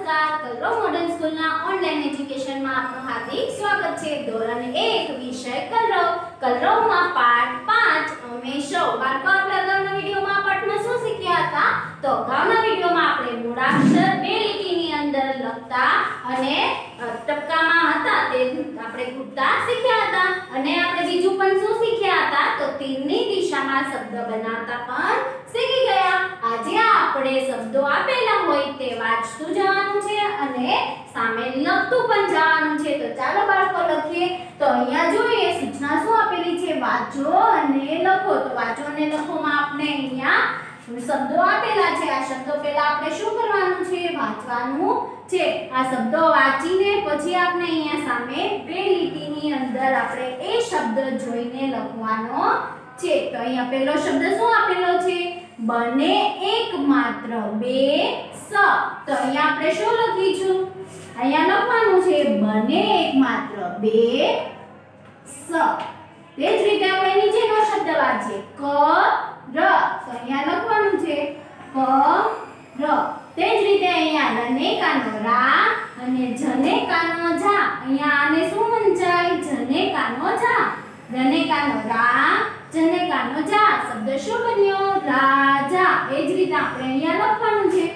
नमस्कार Kalrav modern school ना online education में आपનું हार्दिक स्वागत છે। ધોરણ 1 વિષય કલરવ માં પાઠ 5 અમે સૌ બાળકો આપણે અગાઉના વિડિયોમાં પાઠમાં શું શીખ્યા હતા? તો અગાઉના વિડિયોમાં આપણે મૂળાક્ષર બે લીટીની અંદર લખતા અને ટપકામાં હતા તે આપણે ગુંતા શીખ્યા હતા અને આપણે બીજું પણ શું શીખ્યા હતા? તો તીરની દિશામાં શબ્દ બનાવતા પણ શીખી ગયા। આજે આપણે શબ્દો આપેલા હોય તે વાંચતું જવાનું છે અને સામે લખતું પણ જવાનું છે। તો ચાલો બાળકો લખીએ। તો અહીંયા જોઈએ સૂચના શું આપેલી છે? વાંચો અને લખો। તો વાંચો અને લખોમાં આપણે અહીંયા શબ્દો આપેલા છે। આ શબ્દો પહેલા આપણે શું કરવાનું છે? વાંચવાનું છે। આ શબ્દો વાંચીને પછી આપણે અહીંયા સામે બે લીટીની અંદર આપણે એ શબ્દ જોઈને લખવાનો છે। તો અહીંયા પહેલો શબ્દ શું આપેલો છે? બને એકમાત્ર બે સ। તો અહીંયા આપણે શું લખીશું? અહીંયા લખવાનું છે બને એકમાત્ર બે સ। તે જ રીતે આપણે નીચેનો શબ્દ વાંચીએ ક ર। તો અહીંયા લખવાનું છે ક ર। તે જ રીતે અહીંયા રનેકાનો રા અને જનેકાનો જા। અહીંયા આને શું વંચાય? જનેકાનો જા। રનેકાનો રા જનેકાનો જા શબ્દ શું બન્યો? રાજા। એ જ રીતે આપણે અહીંયા લખવાનું છે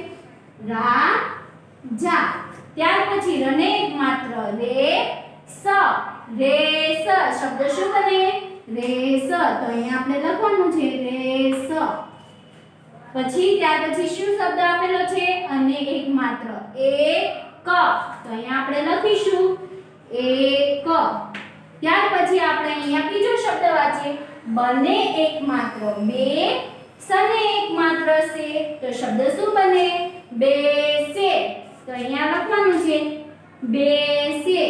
રાજા। ત્યાર પછી રને એકમાત્ર રે સ। રેસ શબ્દ શું બને? રેસ। તો અહીંયા આપણે લખવાનું છે રેસ। પછી ત્યાર પછી શું શબ્દ આપેલો છે? અને એકમાત્ર એક। તો અહીંયા આપણે લખીશું એક। ત્યાર પછી આપણે અહીંયા બીજો શબ્દ વાંચીએ બને એકમાત્ર બે સને એકમાત્ર સે। તો શબ્દ શું બને? બેસે। તો અહીંયા લખવાનું છે બેસે।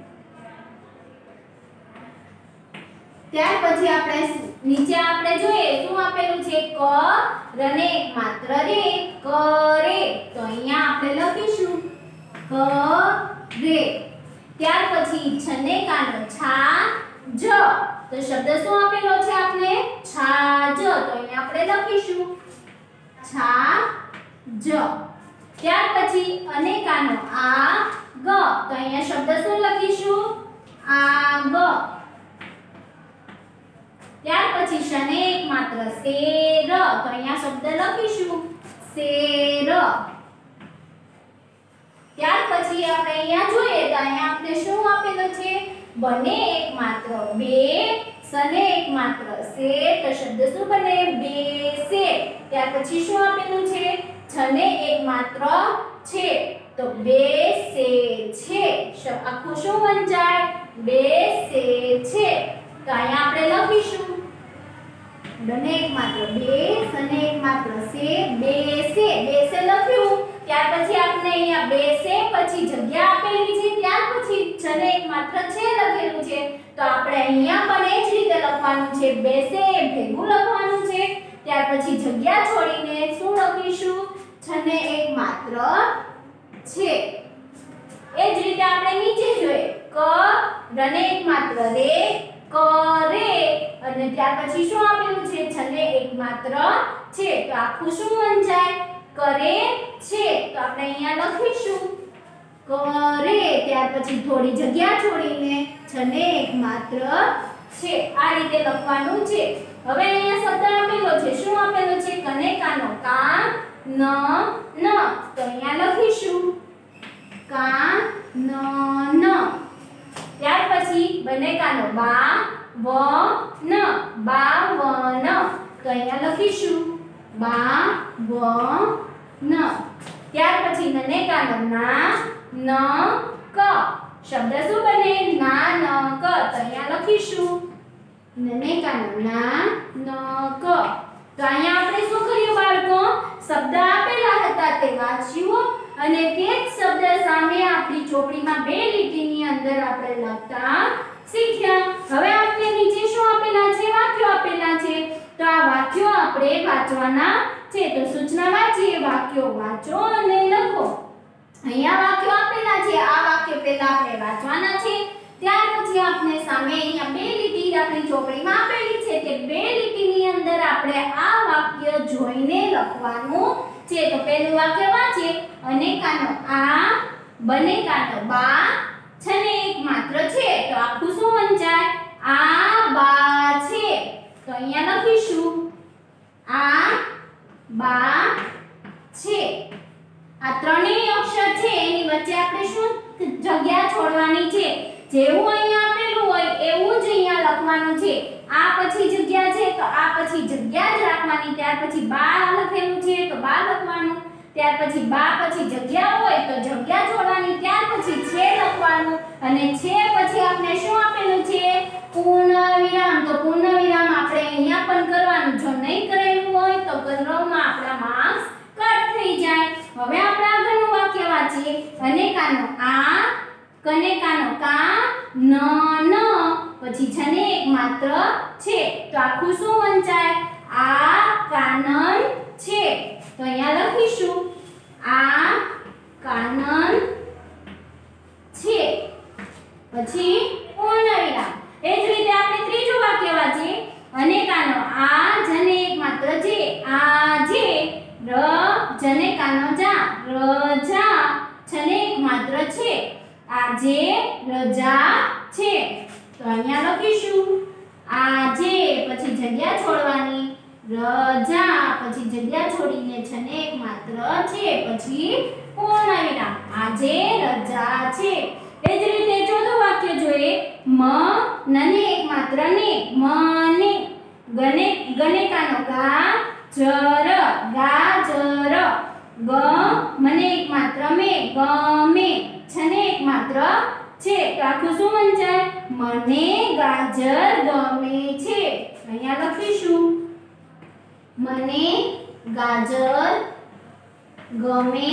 ત્યાર પછી આપણે નીચે આપણે જોઈએ શું આપેલું છે? ક રને એકમાત્ર રે કરે। તો અહીંયા આપણે લખીશું કરે। ત્યાર પછી છનેકાનો છા જ। તો શબ્દ શું આપેલો છે આપણે? છાજ। તો અહીંયા આપણે લખીશું છાજ। ત્યાર પછી અનેકાનો આ ગ। તો અહીંયા શબ્દ શું લખીશું? આગ। ત્યાર પછી શને એકમાત્ર શેર। તો અહીંયા શબ્દ લખીશું શેર। ત્યાર પછી આપણે અહીંયા જોઈએ તો અહીંયા આપણે શું આપેલું છે? બને એકમાત્ર બે સને એકમાત્ર સે। તો શબ્દ શું બને? બેસે। ત્યાર પછી શું આપેલું છે? છને એકમાત્ર છે। તો બેસે છે આખું શું વંચાય? બેસે છે। તો અહીંયા આપણે લખીશું બને એકમાત્ર બે સને એકમાત્ર સે બેસે। બેસે લખ્યું। ત્યાર પછી આપણે અહીંયા બેસે પછી જગ્યા આપેલી છે ત્યાર પછી છને એકમાત્ર છે લખેલું છે। તો આપણે અહીંયા પણ એ જ રીતે લખવાનું છે બેસે ભેગું લખવાનું છે। ત્યાર પછી જગ્યા છોડીને શું લખીશું? છને એકમાત્ર છે। એ જ રીતે આપણે નીચે જોઈએ ક રને એકમાત્ર રે કરે અને ત્યાર પછી શું આપેલું છે? છને એકમાત્ર છે। તો આખું શું વંચાય? કરે છે। તો આપણે અહીંયા લખીશું કરે। ત્યાર પછી થોડી જગ્યા છોડીને છને એકમાત્ર છે। આ રીતે લખવાનું છે। હવે અહીંયા શબ્દ આપેલો છે શું આપેલો છે? કનેકાનો કા ન ન। તો અહીંયા લખીશું કા ન ન। ત્યાર પછી બનેકાનો બા વ ન બાવન। તો અહીંયા લખીશું બા વ ન। ત્યાર પછી નનેકાનો ના ન ક। શબ્દ શું બને? ના ન ક। તો અહીંયા લખીશું નનેકાનો ના ન ક। તો અહીંયા આપણે શું કર્યું બાળકો? શબ્દ આપેલા હતા તે વાંચ્યું અને તે જ શબ્દ સામે આપણી ચોપડીમાં બે લીટીની અંદર આપણે લખતા શીખ્યા। હવે આપણે નીચે શું આપેલા છે? વાક્યો આપેલા છે। તો આ વાક્યો આપણે વાંચવાના છે। તો સૂચના વાંચીએ વાક્યો વાંચો અને લખો। અહીંયા વાક્યો આપેલા છે। આ વાક્ય પહેલા આપણે વાંચવાના છે। ત્યાર પછી આપણે સામે અહીંયા બે લીટી આપણી ચોપડીમાં આપેલી છે તે બે લીટીની અંદર આપણે આ વાક્ય જોઈને લખવાનું છે. તો પહેલું વાક્ય વાંચીએ. અને કાનો આ બને કાનો બા છે ને એક માત્ર છે. તો આખું શું વંચાય? આ બા છે. તો અહીંયા લખીશું આ બા છે. આ ત્રણેય અક્ષર છે એની વચ્ચે આપણે શું જગ્યા છોડવાની છે. જેવું અહીંયા આપેલું હોય એવું જ અહીંયા લખવાનું છે. આ પછી જગ્યા છે તો આ પછી જગ્યા જ રાખવાની. ત્યાર પછી બા લખેલું છે તો બા લખવાનું. ત્યાર પછી બા પછી જગ્યા હોય તો જગ્યા છોડવાની. ત્યાર પછી છે લખવાનું અને છે પછી આપણે શું આપેલું છે? પૂર્ણવિરામ. તો પૂર્ણવિરામ આપણે અહીંયા પણ કરવાનું. જો નહીં કરેલું હોય તો કરવામાં આપણા માર્ક્સ કટ થઈ જાય. હવે આપણે આગળનું વાક્ય વાંચીએ. અને કાનો આ કને કાનો કા ન પછી છે ને એક માત્ર છે. તો આખું શું વંચાય? આ કાનન છે. તો અહીંયા લખીશું આ કાનન છે. પછી પૂર્ણવિરામ. એ જ રીતે આપણે ત્રીજું વાક્ય વાંચીએ. અને કાનો આ જને એક માત્ર છે. આ જે ર જને કાનો જા રજા છને એક માત્ર છે. આજે રજા છે. તો અહીંયા લખીશું આજે પછી જગ્યા છોડવાની. રજા પછી જગ્યા છોડીને છને એક માત્ર છે. પછી પૂર્ણવિરામ. આજે રજા છે. એ જ રીતે ચોથું વાક્ય જોઈએ. મ નને એક માત્ર ને મને ગને કાનો ગા જર ગાજર ગ મને એક માત્ર મે ગમે છને એક માત્ર છે. તો આખું શું વંચાય? મને ગાજર ગમે છે. અહીંયા લખીશું મને ગાજર ગમે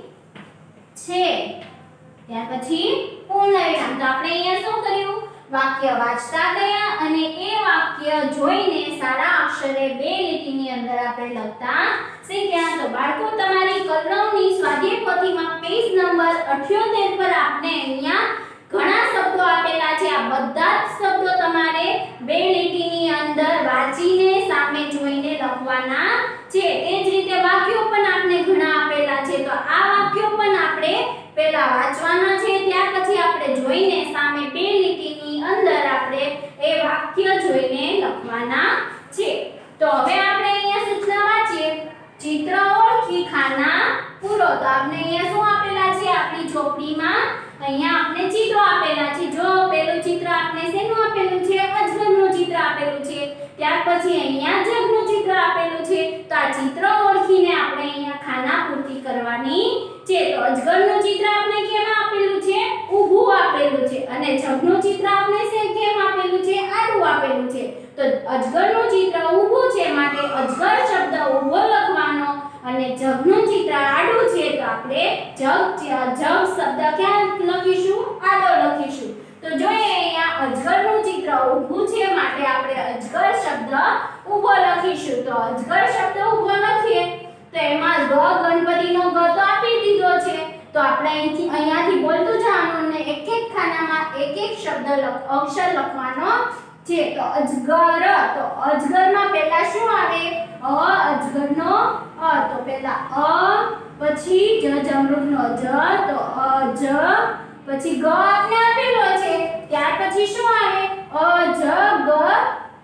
છે. ત્યાર પછી પૂર્ણવિરામ. તો આપણે અહીંયા શું કર્યું? વાક્ય વાંચતા ગયા અને એ વાક્ય જોઈને સારા અક્ષરે બે લીટીની અંદર આપણે લખતા શીખ્યા. તો બાળકો તમારી કલમની સ્વાધ્યાય પોથીમાં પેજ નંબર 78 પર આપણે અહીંયા ઘણા શબ્દો આપેલા છે. આ બધા જ શબ્દો તમારે બે લીટીની અંદર વાંચીને સામે જોઈને લખવાના છે. એ જ રીતે વાક્યો પણ આપણે ઘણા આપેલા છે. તો આ વાક્યો પણ આપણે પહેલા વાંચવાના છે. ત્યાર પછી આપણે જોઈને સામે બે લીટીની અંદર આપણે એ વાક્ય જોઈને લખવાના છે. તો હવે આપણે અહીંયા સૂચના વાંચીએ. ચિત્ર ઓળખી ખાના પૂરો. તો આપણે અહીંયા શું આપેલા છે? આપણી ચોપડીમાં અહીંયા આપણે ચિત્રો આપેલા છે. જો પહેલું ચિત્ર આપણે શેનું આપેલું છે? અજગરનું ચિત્ર આપેલું છે. ત્યાર પછી અહીંયા જગનું ચિત્ર આપેલું છે. તો આ ચિત્ર ઓળખીને આપણે અહીંયા ખાના પૂર્તિ કરવાની છે. તો અજગરનું ચિત્ર આપણે કેમ આપેલું છે? ઊભું આપેલું છે. અને જગનું ચિત્ર આપણે કેમ આપેલું છે? આડું આપેલું છે. તો અજગરનું ચિત્ર ઊભું છે માટે અજગર શબ્દ ઊભો લખવાનો અને જગનું ચિત્ર આડું છે તો આપણે જગ શબ્દ ક્યાં લખીશું? આડો લખીશું. તો જોઈએ અહીંયા અજગરનું ચિત્ર ઊભું છે માટે આપણે અજગર શબ્દ ઊભો લખીશું. તો અજગર શબ્દ ઊભો લખીએ તો એમાં ગ ગણપતિનો ગ તો આપી દીધો છે. તો આપણે અહીંયાથી બોલતું જવાનું અને એક એક ખાનામાં એક એક શબ્દ અક્ષર લખવાનો છે. તો અજગર. તો અજગરમાં પહેલા શું આવે? અજગરનો અ. તો પહેલા અ પછી જમરૂખનો જ તો અજ પછી ગ આપણે આપેલો છે. ત્યાર પછી શું આવે? અજગર.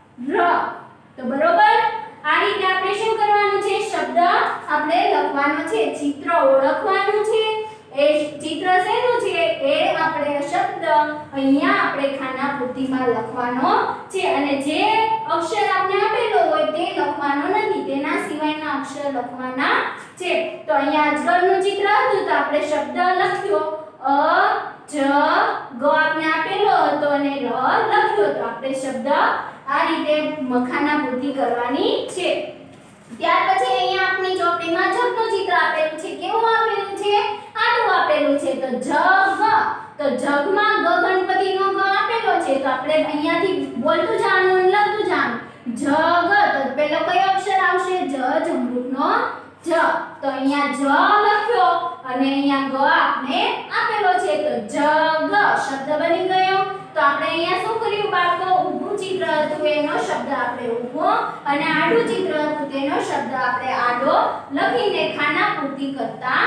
તો બરોબર આ રીતે આપણે શું કરવાનું છે? શબ્દ આપણે લખવાનો છે. ચિત્ર ઓળખવાનું છે. એ ચિત્ર શેનું છે? એ આપણે શબ્દ અહીંયા આપણે ખાના પૂર્તિમાં લખવાનો છે. અને જે અક્ષર આપણે આપેલો હોય તે લખવાનો નથી. તેના સિવાયના અક્ષર લખવાના છે. તો અહીંયા અજગરનું ચિત્ર હતું તો આપણે શબ્દ લખ્યો અ જ ગ આપણે આપેલો હતો અને ર લખ્યો. તો આપણે શબ્દ આ રીતે ખાના પૂર્તિ કરવાની છે. ત્યાર પછી અહીંયા આપણી ચોપડીમાં જગનું ચિત્ર આપેલું છે. કેવું આપેલું છે? આડું આપેલું છે. તો જગ. તો જગમાં ગ ગણપતિનો ગ આપેલો છે. તો આપણે અહીંયાથી બોલતું જવાનું અને લખતું જવાનું. જગ. તો પહેલો કયો અક્ષર આવશે? જ જમરૂખનો જ. તો અહીંયા જ લખ્યો અને અહીંયા ગ આપણે આપેલો છે. તો જગ શબ્દ બની ગયો. તો આપણે અહીંયા શું કર્યું બાળકો? ઊભું ચિત્ર ચિત્ર હતું એનો શબ્દ આપણે ઊભો અને આડું ચિત્ર હતું તેનો શબ્દ આપણે આડો લખીને ખાનાપૂર્તિ કરતા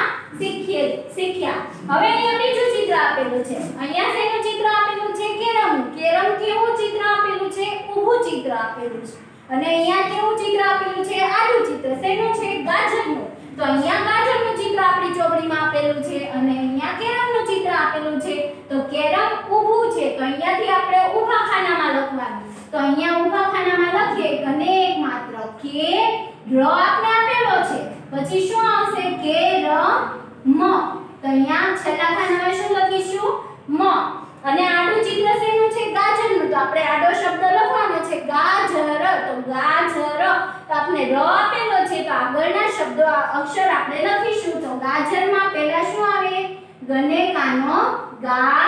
શીખ્યા. હવે અહીંયા બીજું ચિત્ર આપેલું છે. અહીંયા શેનું ચિત્ર આપેલું છે? કેરમ. કેરમ કેવું ચિત્ર આપેલું છે? ઊભું ચિત્ર આપેલું છે. અને અહીંયા કેવું ચિત્ર આપેલું છે? આડું ચિત્ર. શેનું છે? ગાજરનું. તો અહીંયા ગાજરનું ચિત્ર આપણી ચોપડીમાં આપેલું છે અને અહીંયા કેરમનું ચિત્ર આપેલું છે. તો કેરમ ઊભું છે તો અહીંયાથી આપણે ઊભા ખાનામાં લખવાનું. તો અહીંયા ઊભા ખાનામાં લખીએ ઘને એક માત્ર કે ર આપણે આપેલો છે. પછી શું આવશે? કે ર મ. તો અહીંયા છેલ્લા ખાનામાં શું લખીશું? મ. અને આડું ચિત્ર શેનું છે? ગાજરનું. તો આપણે આડો શબ્દ લખવાનો છે ગાજર. તો ગાજર. તો આપણે ર આપેલો છે તો આગળના શબ્દો અક્ષર આપણે લખીશું. તો ગાજરમાં પહેલા શું આવે? ગનેકાનો ગા,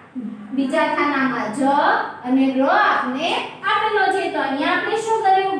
બીજા ખાનામાં જ અને ર આપણે આપેલો છે. તો અહીંયા આપણે શું કર્યું?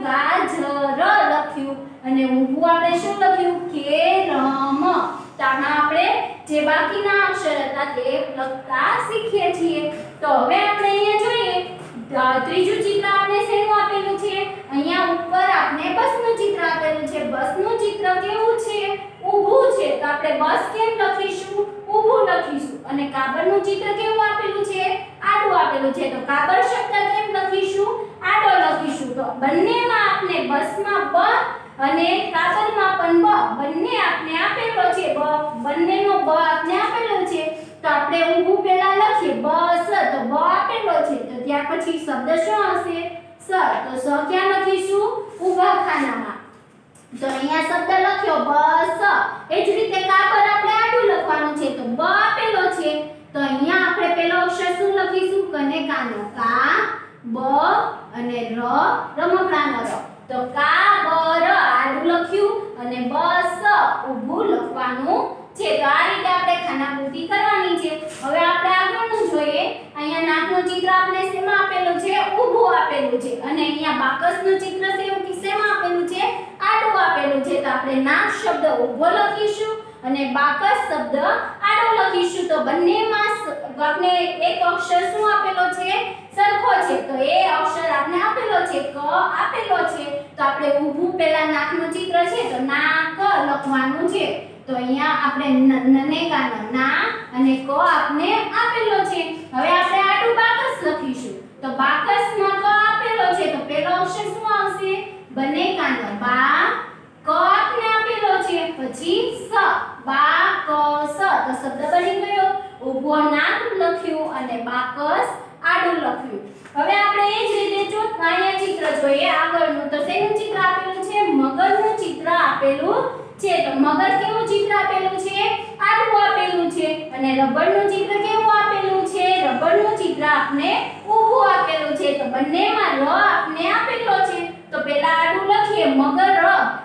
ગાજર લખ્યું અને ઊભું આપણે શું લખ્યું? કેરમ. તો આમાં આપણે જે બાકીના અક્ષર હતા તે લખતા શીખીએ છીએ. તો હવે આપણે અહીંયા જોઈએ ત્રીજું ચિત્ર આપણે શેનું આપેલું છે? અહીંયા ઉપર આપણે બસનું ચિત્ર આપેલું છે. બસનું ચિત્ર કેવું છે? ઊભું છે. તો આપણે બસ કેમ લખીશું? ઊભું લખીશું. અને કાબરનું ચિત્ર કેવું આપેલું છે? આડું આપેલું છે. તો કાબર શબ્દ કેમ લખીશું? આડો લખીશું. તો બંનેમાં આપણે બસમાં બ અને કાબરમાં પણ બ બંને આપણે આપેલો છે. બંનેનો બ આપણે આપેલો છે. તો આપણે ઊભું પહેલા લખીએ બસ. તો બ આપેલો છે તો ત્યાર પછી શબ્દ શું આવશે? સ. તો સ ક્યાં લખીશું? ઊભા ખાનામાં. તો અહીંયા શબ્દ લખ્યો બસ. એ જ રીતે કાબર આપણે આડું લખવાનું છે. તો બ આપેલો છે તો અહીંયા આપણે પહેલો અક્ષર શું લખીશું? કનેકાનો કા, બ અને ર રમકડાનો ર. તો કાબર આડું લખ્યું અને બસ ઊભું લખવાનું છે. તો આ રીતે આપણે ખાનાપૂર્તિ કરવાની છે. હવે આપણે આગળનું જોઈએ. અહીંયા નાકનું ચિત્ર આપણે શેમાં આપેલું છે? ઊભું આપેલું છે. અને અહીંયા બાકસનું ચિત્ર શેમાં આપેલું છે? આડું આપેલું છે. તો આપણે નાક શબ્દ ઊભો લખીશું અને બાકસ શબ્દ આડો લખીશું. તો બંનેમાં આપણે એક અક્ષર શું આપેલો છે? સરખો છે. તો એ અક્ષર આપણે આપેલો છે ક આપેલો છે. તો આપણે ઊભું પહેલા નાકનું ચિત્ર છે તો નાક લખવાનું છે. તો અહીંયા આપણે નનેકાનો ના અને ક આપણે આપેલો છે. હવે આપણે આડું બાકસ લખીશું. તો બાકસમાં ક આપેલો છે તો પહેલો અક્ષર શું આવશે? બનેકાનો બા, ક આપણે આપેલો છે પછી સ, બા ક સ. તો શબ્દ બની ગયો. ઊભો નાક લખ્યું અને બાકસ આડું લખ્યું. હવે આપણે એ જ રીતે જો અહીંયા ચિત્ર જોઈએ આગળનું. તો શેનું ચિત્ર આપેલું છે? મગરનું ચિત્ર આપેલું છે. તો મગર કેવું ચિત્ર આપેલું છે? આડું આપેલું છે. અને રબરનું ચિત્ર કેવું આપેલું છે? રબરનું ચિત્ર આપણે ઊભું આપેલું છે. તો બંનેમાં ર આપણે આપેલો છે. તો પહેલા આડું લખીએ મગર.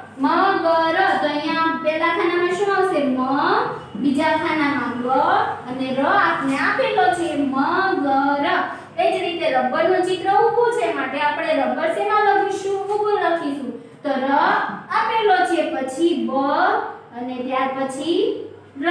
મગર. તો અહીંયા પહેલા ખાનામાં શું આવશે? મ, બીજા ખાનામાં ગ અને ર આપણે આપેલો છે મગર. એ જ રીતે રબરનું ચિત્ર ઊભું છે માટે આપણે રબર શેમાં લખીશું? ઊભું લખીશું. તો ર આપેલો છે પછી બ અને ત્યાર પછી ર.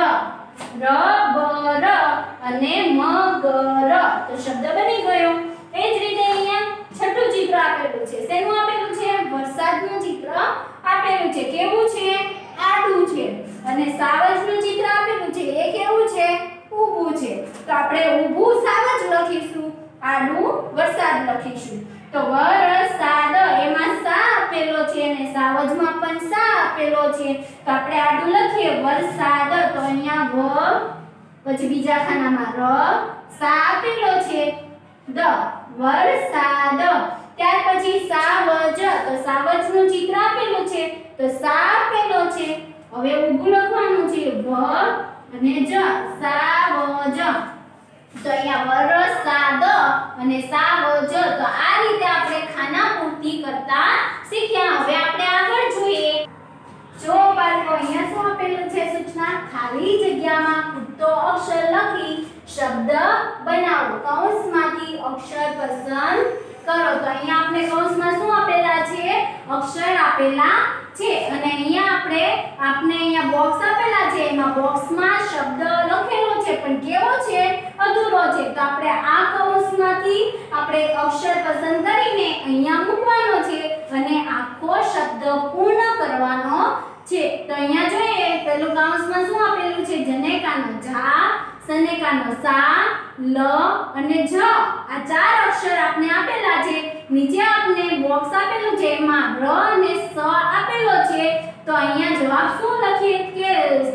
રબર અને મગર. તો શબ્દ બની ગયો. એ જ રીતે અહીંયા છઠ્ઠું ચિત્ર આપેલું છે. શેનું આપેલું છે? વરસાદનું ચિત્ર આપેલું છે. કેવું છે? આડું છે. અને સાવજનું ચિત્ર આપેલું છે. એ કેવું છે? ઊભું છે. તો આપણે ઊભું સાવજ લખીશું, આડું વરસાદ લખીશું. તો વરસાદ એમાં સા આપેલો છે અને સાવજમાં પણ સા આપેલો છે. તો આપણે આડું લખીએ વરસાદ. તો અહીંયા વ પછી બીજા ખાનામાં ર, સા આપેલો છે દ, વરસાદ. ત્યાર પછી સાવજ. તો સાવજનું ચિત્ર આપેલું છે તો સા આપેલો છે. હવે ઊભું લખવાનું છે વ અને જ, સાવજ. તો અહીંયા વરસાદ અને સાવજ. તો આ રીતે આપણે ખાનાપૂર્તિ કરતા શીખ્યા. હવે આપણે આગળ જોઈએ. જો બાળકો અહીંયા શું આપેલું છે? સૂચના ખાલી જગ્યામાં ખૂટતો અક્ષર લખી શબ્દ બનાવો. કૌંસમાંથી અક્ષર પસંદ કરો. તો અહીંયા આપણે કૌંસમાં શું આપેલા છે? અક્ષર આપેલા છે. અને અહીંયા આપણે બોક્સ આપેલા છે. એમાં બોક્સમાં શબ્દ લખેલો છે પણ કેવો છે? અધૂરો શબ્દો છે તો આપણે આ કૌંસમાંથી આપણે અક્ષર પસંદ કરીને અહીંયા મૂકવાનો છે અને આખો શબ્દ પૂર્ણ કરવાનો છે। તો અહીંયા જોઈએ પેલું કૌંસમાં શું આપેલું છે જનેકાનો જા, સનેકાનો સા, લ અને જ આ ચાર અક્ષર આપણે આપેલા છે। નીચે આપણે બોક્સ આપેલું છે એમાં ર અને સ આપેલો છે। તો અહીંયા જવાબ શું લખીએ કે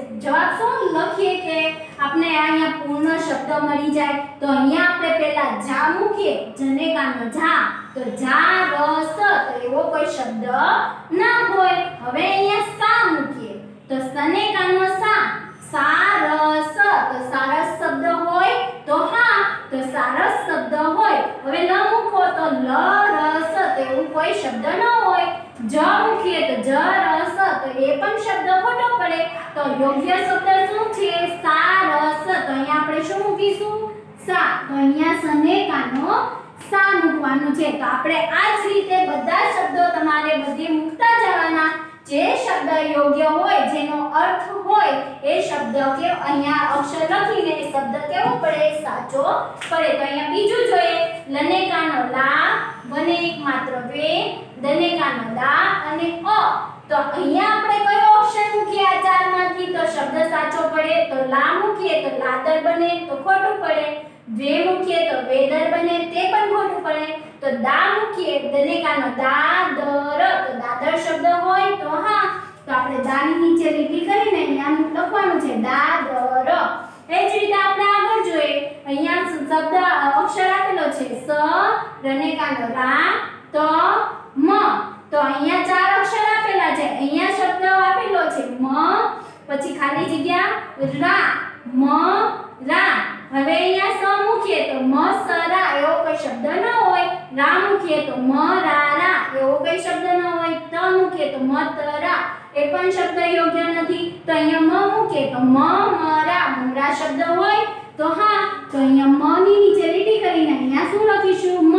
આપણે અહીંયા પૂર્ણ શબ્દ મળી જાય। તો અહીંયા આપણે પહેલા જા મૂકીએ જનેકાનો જા તો જા ર સ તો એવો કોઈ શબ્દ ના હોય। હવે અહીંયા સા મૂકીએ તો સનેકાનો સા સા ર સ તો સારસ શબ્દ હોય તો હા તો સારસ શબ્દ હોય। હવે લ મૂકો તો લ ર સ તો એવું કોઈ શબ્દ ન હોય। જ મૂકીએ તો જ ર સ તો એ પણ શબ્દ ખોટો પડે। તો યોગ્ય શબ્દ શું છે સારસ। તો અહીંયા આપણે શું મૂકીશું સા। તો અહીંયા સનેકાનો સા મૂકવાનું છે। તો આપણે આ જ રીતે બધા શબ્દો તમારે બધે મૂકતા જવાના। જે શબ્દ યોગ્ય હોય જેનો અર્થ હોય એ શબ્દ કે અહીંયા અક્ષર લખીને એ શબ્દ કેવો પડે સાચો પડે। તો અહીંયા બીજું જોઈએ લનેકાનો લા, વને એક માત્ર વે, દનેકાનો દા અને અ। તો અહીંયા આપણે કયો અક્ષર મૂકીએ આ ચારમાંથી તો શબ્દ સાચો પડે। તો લા મૂકીએ તો લાદર બને તો ખોટું પડે। વે મૂકીએ તો વેદર બને તે પણ ખોટું પડે। તો દા મૂકીએ દનેકાનો દા દર તો દાદર શબ્દ હોય તો હા તો આપણે દાની નીચે લીટી કરીને અહીંયા લખવાનું છે દાદર। એ જ રીતે આપણે આગળ જોઈએ અહીંયા શબ્દ અક્ષર આપેલો છે સ, રનેકાનો રા, ત, મ। તો અહીંયા ચાર અક્ષર આપેલા છે। અહીંયા શબ્દ આપેલો છે મ, પછી ખાલી જગ્યા રા, મ રા। હવે અહીંયા સ મૂકીએ તો મ સરા એવો કોઈ શબ્દ ન હોય। રા મૂકીએ તો મ રારા એવો કોઈ શબ્દ ન હોય। ત મૂકીએ તો મ તરા એ પણ શબ્દ યોગ્ય નથી। તો અહીંયા મ મૂકીએ તો મ મરા મુરા શબ્દ હોય તો હા તો અહીંયા મ ની નીચે લીટી કરીને અહીંયા શું લખીશું મ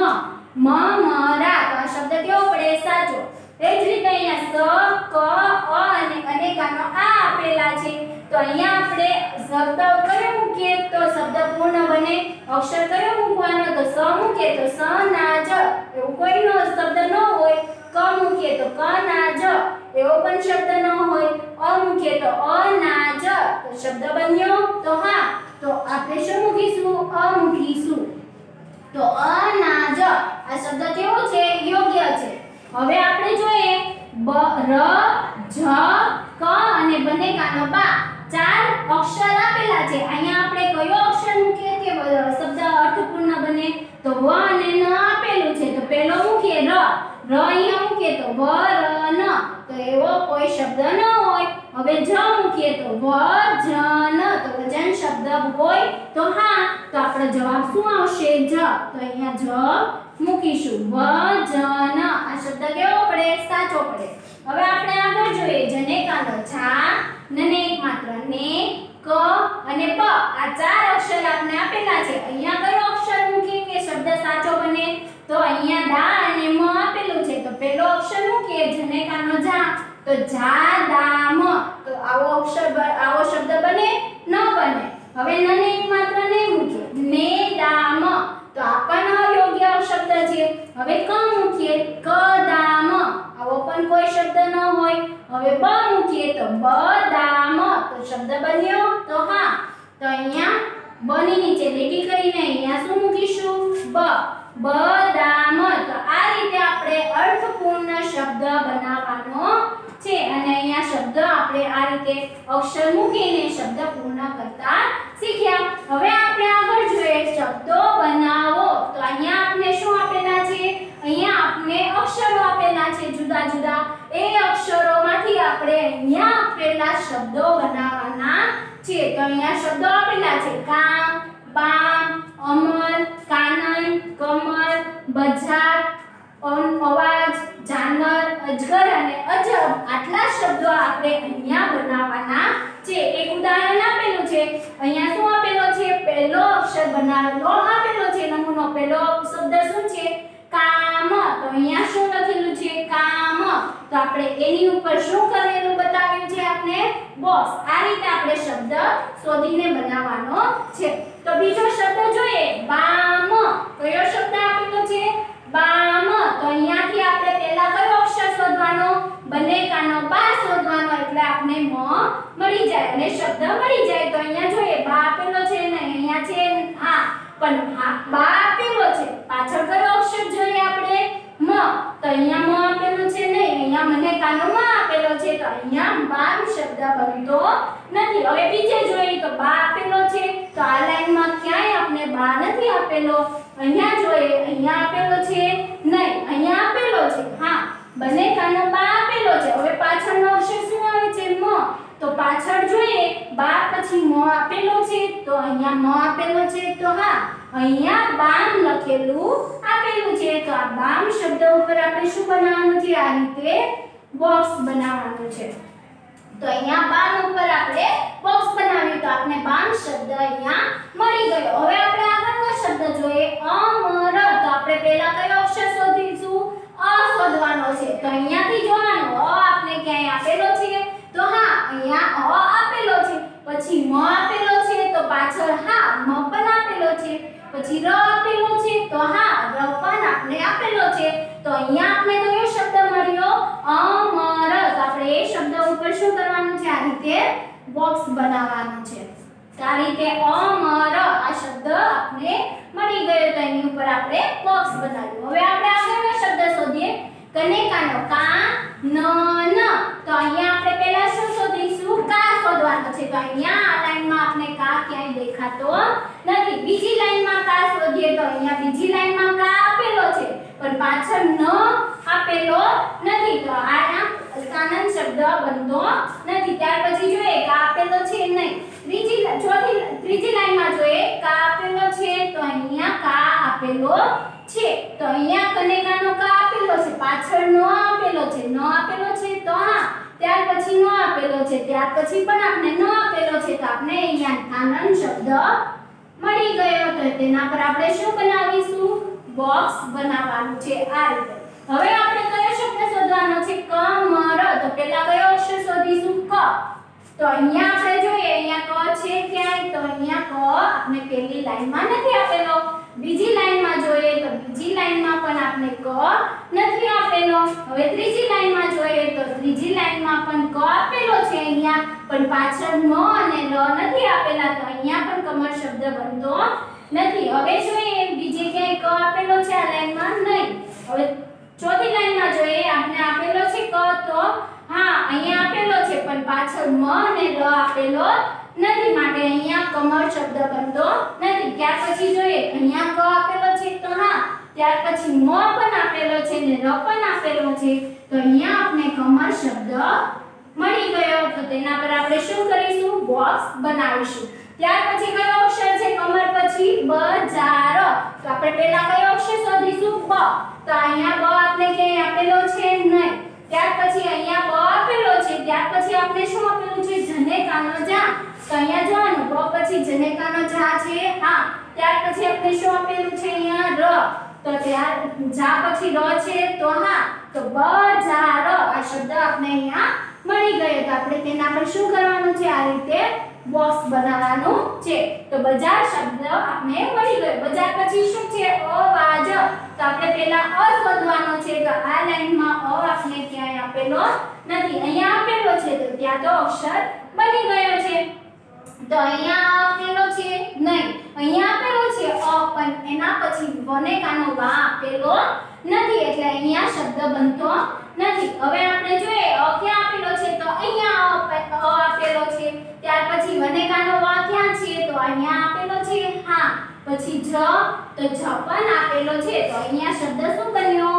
મરા। તો આ શબ્દ કેવો પડે સાચો। એ જ રીતે અહીંયા સ, ક, અ અને અનેકાનો આ આપેલા છે। તો અહીંયા આપણે શબ્દ કયો મૂકીએ તો શબ્દ પૂર્ણ બને। અક્ષર કયો મૂકવાનો તો સ મૂકીએ તો સ ના જ એવું કોઈનો શબ્દ ન હોય। ક મૂકીએ તો ક ના જ એવો પણ શબ્દ ન હોય। અ મૂકીએ તો અ ના જ તો શબ્દ બન્યો તો હા તો આપણે શું મૂકીશું અ મૂકીશું। તો અ ના જ આ શબ્દ કેવો છે યોગ્ય છે। હવે આપણે જોઈએ બ, ર, જ, ક અને બનેકાનો બા ચાર અક્ષર આપેલા છે। અહીંયા આપણે કયો અક્ષર મૂકીએ કે શબ્દ અર્થપૂર્ણ બને તો વ અને ન આપેલું છે। તો પહેલો મૂકીએ ર, ર અહીંયા મૂકીએ તો વ ર ન તો એવો કોઈ શબ્દ ન હોય। હવે જ મૂકીએ તો વ જ ન તો વજન શબ્દ હોય તો હા તો આપણો જવાબ શું આવશે જ। તો અહીંયા જ મૂકીશું વજન આ શબ્દ કેવો પડે સાચો પડે। હવે આપણે આગળ જોઈએ જનેકાનો જા, નને એક માત્ર ને, ક અને બ આ ચાર અક્ષર આપણે આપેલા છે। અહીંયા કયો અક્ષર મૂકીએ કે શબ્દ સાચો બને તો અહીંયા દા અને મ આપેલું છે। તો પહેલો અક્ષર મૂકીએ જનેકાનો જા તો જા દા મ તો આવો શબ્દ બને ન બને। હવે નને એક માત્ર ને મૂકીએ ને દા મ તો આ પણ અયોગ્ય શબ્દ છે। હવે ક મૂકીએ ક દા મ આવો પણ કોઈ શબ્દ ન હોય। હવે બ મૂકીએ તો બ દા મ તો શબ્દ બન્યો તો હા તો અહીંયા બ ની નીચે લીટી કરીને અહીંયા શું મૂકીશું બ દા મ। તો આ રીતે આપણે અર્થપૂર્ણ શબ્દ બનાવવાનો છે અને અહીંયા શબ્દ આપણે આ રીતે અક્ષર મૂકીને શબ્દ પૂર્ણ કરતા શીખ્યા। હવે આપણે આગળ જોઈએ શબ્દો બનાવો। તો અહીંયા આપણે શું આપેલા છે અહીંયા આપણે અક્ષરો આપેલા છે જુદા જુદા। એ અક્ષરોમાંથી આપણે અહીંયા આપેલા શબ્દો બનાવવાના છે। તો અહીંયા શબ્દો આપેલા છે કામ, બામ, અમર, કાનન, કમર, બજાર, અવાજ, જાનવર, અજગર અને અજબ આટલા શબ્દો આપણે અહીંયા બનાવવાના છે। એક ઉદાહરણ આપેલું છે। અહીંયા શું આપેલો છે પહેલો અક્ષર બનાવેલો આપેલો છે નમૂનો। પહેલો શબ્દ શું છે કામ। તો અહીંયા શું લખેલું છે કામ। તો આપણે એની ઉપર શું કરેલું બતાવ્યું છે આપણે બોક્સ। આ રીતે આપણે શબ્દ શોધીને બનાવવાનો છે। તો બીજો શબ્દ જોઈએ મળી જાય અને શબ્દ મળી જાય તો અહીંયા જોઈએ બા આપેલો છે ને અહીંયા છે હા પણ બા આપેલો છે પાછળ કયો અક્ષર જોઈએ આપણે મ તો અહીંયા મ આપેલું છે ને અહીંયા મને કાનો મ આપેલો છે તો અહીંયા બામ શબ્દ બનતો નથી હવે બીજે જોઈએ તો બા આપેલો છે તો આ લાઈનમાં ક્યાંય આપણે બા નથી આપેલો અહીંયા જોઈએ અહીંયા આપેલો છે નહીં અહીંયા આપેલો છે હા બંને કાનો બા આપેલો છે હવે પાછળનો અક્ષર શું આવે છે મ તો પાછળ જોઈએ બા પછી મ આપેલો છે તો અહીંયા મ આપેલો છે તો હા અહીંયા બામ લખેલું આપેલું છે તો આ બામ શબ્દ ઉપર આપણે શું બનાવવાનું છે આ રીતે બોક્સ બનાવવાનું છે તો અહીંયા બામ ઉપર આપણે બોક્સ બનાવ્યું તો આપણે બામ શબ્દ અહીંયા મળી ગયો હવે આપણે આગળનો શબ્દ જોઈએ અમર તો આપણે પહેલા કયો અક્ષર શોધીશું અ શોધવાનો છે તો અહીંયાથી જોવાનું અ આપણે ક્યાંય આપેલો છે તો હા અહીંયા અ આપેલો છે પછી મ આપેલો છે તો પાછળ હા મ પણ આપેલો છે પછી ર આપેલો છે તો હા ર પણ આપણે આપેલો છે તો અહીંયા આપણે કયો શબ્દ મળ્યો અમર તો આપણે એ શબ્દ ઉપર શું કરવાનું છે આ રીતે બોક્સ બનાવવાનું છે તો આ રીતે અમર આ શબ્દ આપણે મળી ગયો તો એની ઉપર આપણે બોક્સ બનાવ્યું હવે આપણે આગળનો શબ્દ શોધીએ કનેકાનો કા ન ન તો અહીંયા આપણે પહેલા શું શોધીશું કા શોધવાનો છે તો અહીંયા આ લાઈનમાં આપણે કા ક્યાંય દેખાતો નથી બીજી લાઈનમાં કા શોધીએ તો અહીંયા બીજી લાઈનમાં કા આપેલો છે પણ પાછળ ન આપેલો નથી તો આ કાનન શબ્દ બનતો નથી ત્યાર પછી જોઈએ કા આપેલો છે નહીં ત્રીજી લાઈનમાં જોઈએ કા આપેલો છે તો અહીંયા કા આપેલો છે તો અહીંયા કનેકાનો કા આપેલો છે પાછળ ન આપેલો છે ન આપેલો છે તો હા ત્યાર પછી ન આપેલો છે ત્યાર પછી પણ આપણે ન આપેલો છે તો આપણે અહીંયા કાનન શબ્દ મળી ગયો તો તેના પર આપણે શું બનાવીશું બોક્સ બનાવવાનું છે આ રીતે હવે આપણે કયો શબ્દ શોધવાનો છે કમર તો પહેલા કયો અક્ષર શોધીશું ક તો અહીંયા આપણે જોઈએ અહીંયા ક છે ક્યાંય તો અહીંયા ક આપણે પહેલી લાઈનમાં નથી આપેલો બીજી લાઈનમાં જોઈએ તો બીજી લાઈનમાં પણ આપણે ક નથી આપેલો હવે ત્રીજી લાઈનમાં જોઈએ તો ત્રીજી લાઈનમાં પણ ક આપેલો છે અહીંયા પણ પાછળ મ અને ર નથી આપેલા તો અહીંયા પણ કમર શબ્દ બનતો નથી હવે જોઈએ બીજે ક્યાંય ક આપેલો છે આ લાઈનમાં નહીં હવે ચોથી લાઈનમાં જોઈએ આપણે આપેલો છે ક તો હા અહીંયા આપેલો છે પણ પાછળ મ અને ર આપેલો નથી માટે અહીંયા કમર શબ્દ બનતો નથી ત્યાર પછી જોઈએ અહીંયા ક આપેલો છે તો હા ત્યાર પછી મ પણ આપેલો છે ને ર પણ આપેલો છે તો અહીંયા આપણે કમર શબ્દ મળી ગયો તો તેના પર આપણે શું કરીશું બોક્સ બનાવીશું ત્યાર પછી કયો અક્ષર છે કમર પછી બજાર તો આપણે પહેલા કયો અક્ષર શોધીશું બ તો અહીંયા બ આપણે ક્યાંય આપેલો છે નહીં ત્યાર પછી અહીંયા બ આપેલો છે ત્યાર પછી આપણે શું આપેલું છે જનેકાનો જા તો અહીંયા જોવાનું બ પછી જનેકાનો જા છે હા ત્યાર પછી આપણે શું આપેલું છે અહીંયા ર તો ત્યાર જા પછી ર છે તો હા તો બજાર આ શબ્દ આપણે અહીંયા મળી ગયો તો આપણે તેના પર શું કરવાનું છે આ રીતે બોક્સ બનાવવાનું છે તો બજાર શબ્દ આપણે મળી ગયો બજાર પછી શું છે અવાજ તો આપણે પહેલા અ શોધવાનો છે તો આ લાઈનમાં અ આપણે ક્યાંય આપેલો નથી અહીંયા આપેલો છે તો ત્યાં તો અક્ષર બની ગયો છે તો અહીંયા આપેલો છે નહીં અહીંયા આપેલો છે અ પણ એના પછી વનેકાનો વા આપેલો નથી એટલે અહીંયા શબ્દ બનતો નથી હવે આપણે જોઈએ અ ક્યાં આપેલો છે તો અહીંયા અ આપેલો છે ત્યાર પછી વનેકાનો વા ક્યાં છે તો અહીંયા આપેલો છે હા પછી જ તો જ પણ આપેલો છે તો અહીંયા શબ્દ શું બન્યો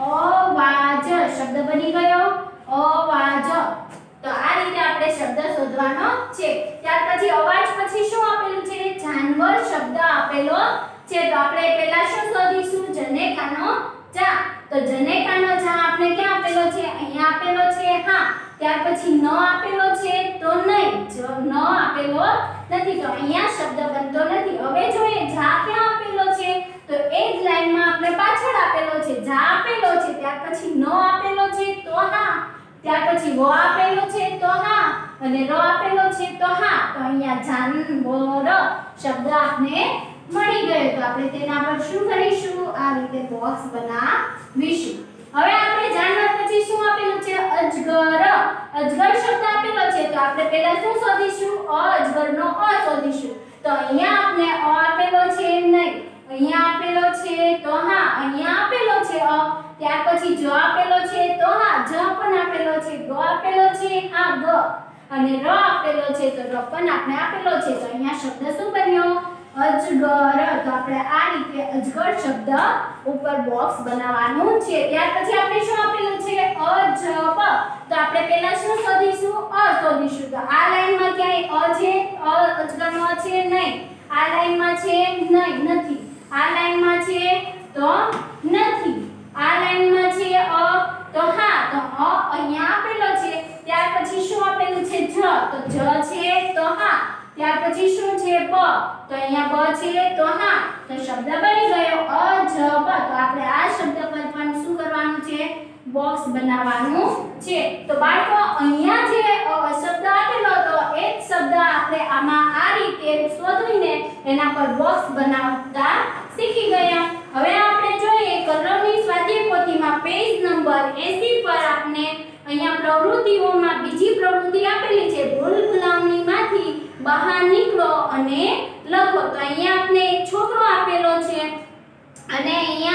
અવાજ શબ્દ બની ગયો અવાજ તો આ રીતે આપણે શબ્દ શોધવાનો છે ત્યાર પછી અવાજ પછી શું આપેલું છે જાનવર શબ્દ આપેલો છે તો આપણે પહેલા શું શોધીશું જનેકાનો જા તો જનેકાનો જા આપણે ક્યાં આપેલો છે અહીંયા આપેલો છે હા ત્યાર પછી ન આપેલો છે તો નહીં જો ન આપેલો નથી તો અહીંયા શબ્દ બનતો નથી હવે જોઈએ જા ક્યાં આપેલો છે તો એ જ લાઈનમાં આપણે પાછળ આપેલો છે જા આપેલો છે ત્યાર પછી ન આપેલો છે તો હા ત્યાર પછી વ આપેલો છે તો હા અને ર આપેલો છે તો હા તો અહીંયા જાનવર શબ્દ આપણે મળી ગયો તો આપણે તેના પર શું કરીશું આ રીતે બોક્સ બનાવીશું હવે આપણે જાનવર પછી પછી શું આપેલું છે અજગર અજગર શબ્દ આપેલો છે તો આપણે પહેલા શું શોધીશું અજગરનો અ શોધીશું તો અહીંયા આપણે અ આપેલો છે નહીં અહીંયા આપેલો છે તો હા અહીંયા આપેલો છે અ ત્યાર પછી જ આપેલો છે તો હા જ પણ આપેલો છે ગ આપેલો છે હા ગ અને ર આપેલો છે તો ર પણ આપણે આપેલો છે તો અહીંયા શબ્દ શું બન્યો અજગર તો આપણે આ રીતે અજગર શબ્દ ઉપર બોક્સ બનાવવાનું છે ત્યાર પછી આપણે શું આપેલું છે અજબ તો આપણે પહેલા શું શોધીશું અ શોધીશું તો આ લાઈનમાં ક્યાંય અ છે અજગરનો અ છે નહીં આ લાઈનમાં છે નહીં નથી આ લાઈનમાં છે તો નથી આ લાઈનમાં છે અ તો હા તો અ અહીંયા આપેલો છે ત્યાર પછી શું આપેલું છે જ તો જ છે તો હા ત્યાર પછી શું છે બ તો અહીંયા બ છે તો હા તો શબ્દ બની ગયો અજબ તો આપણે આ શબ્દ પર પણ શું કરવાનું છે બોક્સ બનાવવાનું છે તો બાળકો અહીંયા જે શબ્દ આપેલો હતો એ જ શબ્દ આપણે આમાં આ રીતે શોધીને એના પર બોક્સ બનાવતા શીખી ગયા હવે આપણે જોઈએ કલરવની સ્વાધ્યાય પોથીમાં પેજ નંબર 80 પર આપણે અહીંયા પ્રવૃત્તિઓમાં બીજી પ્રવૃત્તિ આપેલી છે ભૂલભુલામણીમાંથી બહાર નીકળો અને લખો તો અહીંયા આપણે એક છોકરો આપેલો છે અને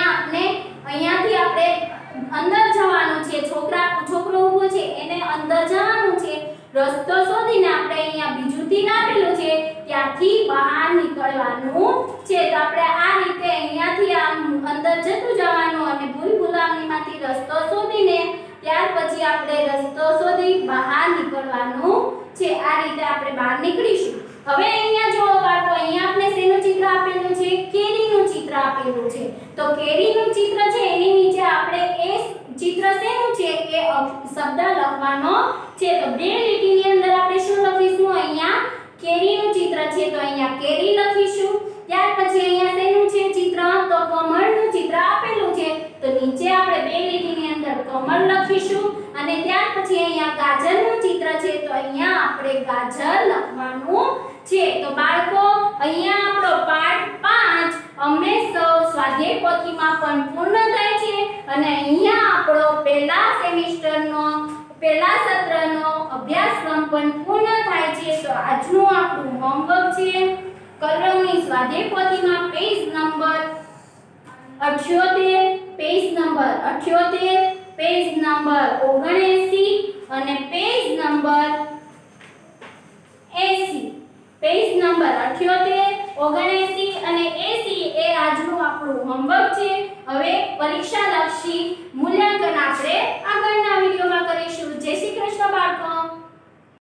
અહીંયાથી આપણે અંદર જવાનું છે છોકરો ઊભો છે એને અંદર જવાનું છે રસ્તો શોધીને આપણે અહીંયા બીજું તીર આપેલું છે ત્યાંથી બહાર નીકળવાનું છે તો આપણે આ રીતે અહીંયાથી આમ અંદર જતું જવાનું અને ભૂલભુલામણીમાંથી રસ્તો શોધીને ત્યાર પછી આપણે રસ્તો શોધી બહાર નીકળવાનું છે આ રીતે આપણે બહાર નીકળીશું હવે અહીંયા જો બાળકો અહીંયા આપણે શેનું ચિત્ર આપેલું છે કેરીનું ચિત્ર આપેલું છે તો કેરીનું ચિત્ર છે એની નીચે આપણે એ ચિત્ર શેનું છે એ શબ્દ લખવાનો છે તો બે લીટીની અંદર આપણે શું લખીશું અહીંયા કેરીનું ચિત્ર છે તો અહીંયા કેરી લખીશું ત્યાર પછી અહીંયા શેનું છે ચિત્ર તો કમળનું ચિત્ર આપેલું છે તો નીચે આપણે બે લીટીની અંદર કમળ લખીશું અને ત્યાર પછી અહીંયા ગાજરનું ચિત્ર છે તો અહીંયા આપણે ગાજર લખવાનું છે તો બાળકો અહીંયા આપણો પાઠ 5 અમે સૌ સ્વાધ્યાય પોથીમાં પણ પૂર્ણ થાય છે અને અહીંયા આપણો પહેલા સેમિસ્ટરનો પહેલા સત્રનો અભ્યાસક્રમ પણ પૂર્ણ થાય છે તો આજનું આપણું હોમવર્ક છે કલરવની સ્વાધ્યાય પોથીમાં page number 78 page number 78 page number 79 અને પેજ નંબર 80 પેજ નંબર 78 79 અને 80 એ આજનું આપણું હોમવર્ક છે હવે પરીક્ષા લક્ષી મૂલ્યાંકન આપણે આગળના વિડિયોમાં કરીશું જય શ્રી કૃષ્ણ બાળકો